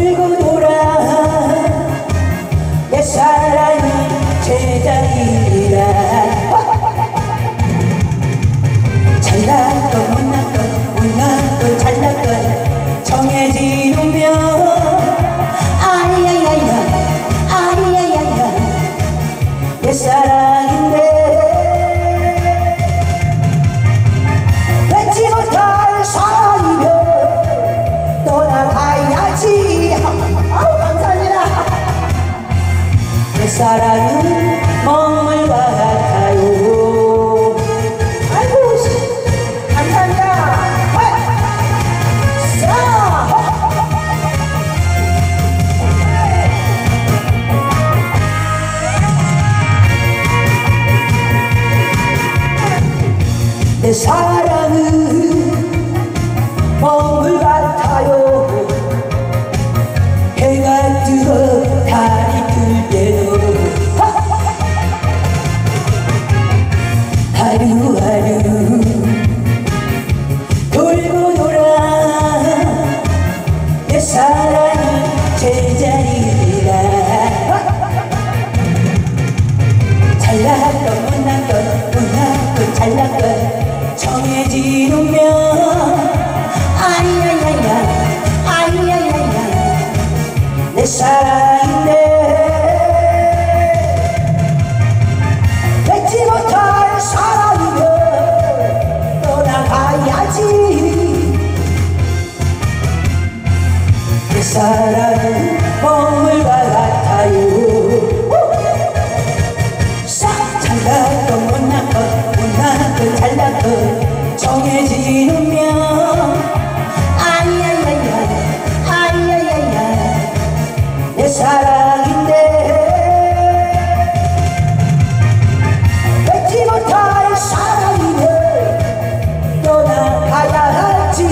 돌고 돌아 내 사랑이 제자리라. 잘난 것 못난 것 못난 것 잘난 것 정해진 운명. 아이야야야 아이야야야 내 사랑인데 맺지 못할 사랑이면 떠나가야지. 아우 감사합니다. 내 사랑은 먹물 같아요. 아이고 감사합니다. 내 사랑은 먹물 같아요. 해가 뜨고 달이 뜰 때도 하루하루 돌고 돌아 내 사랑이 제자리라. 잘난 것 못난 것 못난 것 잘난 것 정해진 운명. 아이야야야 아이야야야 내 사랑인데 맺지 못할 사랑이면 떠나가야지. 내 사랑은 먹물과 같아요. 잘난 것 못난 것 못난 것 잘난 것 정해진 운명. 아이야야야 아이야야야 내 사랑인데 맺지 못할 사랑이면 떠나가야 하지.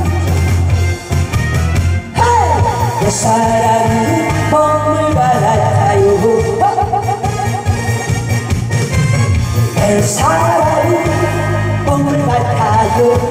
내 사랑은 먹물과 같아요. 내 사랑은 먹물 같아요.